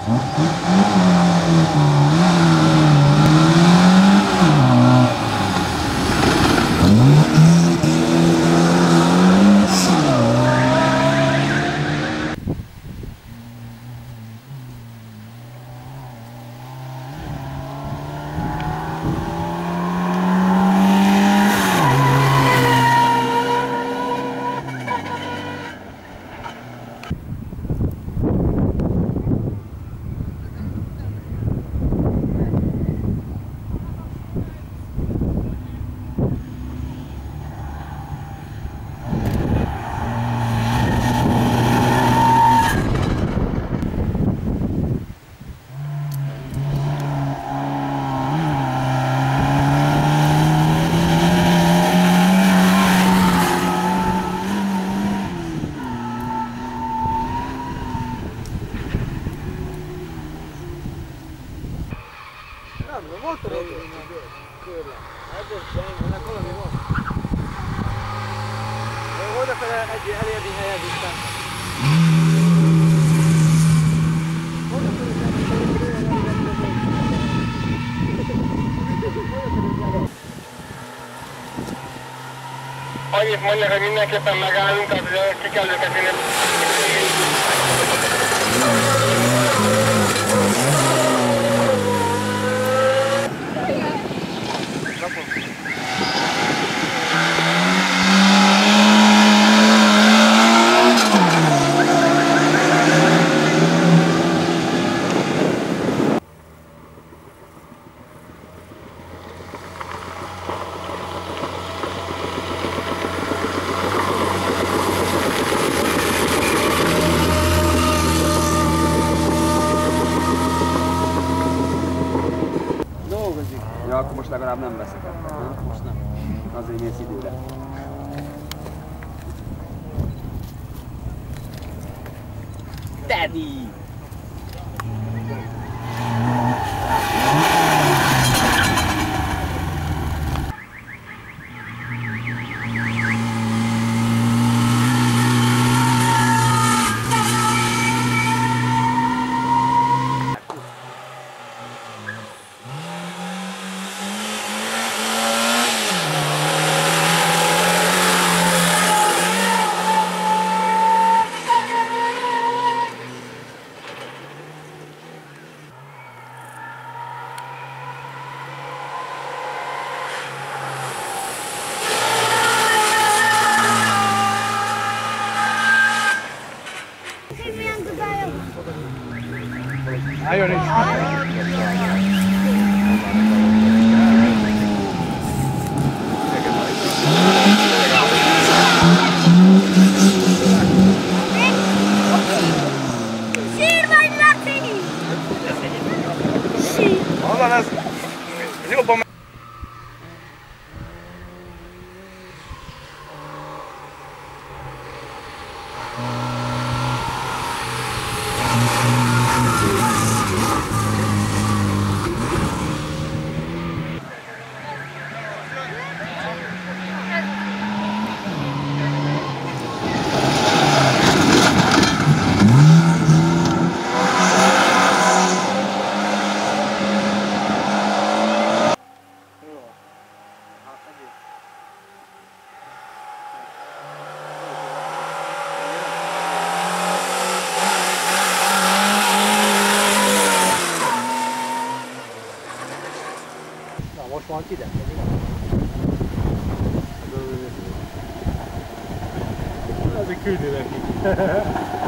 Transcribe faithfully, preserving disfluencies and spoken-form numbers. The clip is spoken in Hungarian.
Nem, volt a végén a körle. Ebből ennek valami volt. Oldafele egy elérni helyezésben. Annyit mondják, hogy mindenképpen megállunk, tehát ki kell őket vinni. Ja, akkor most legalább nem veszekedtek, nem? Most nem. Azért mész időre. Daddy! Álljon is! Sír vagy Laci! Sír! Honnan ez? Ez jobban Most van ide. Azért küldi neki.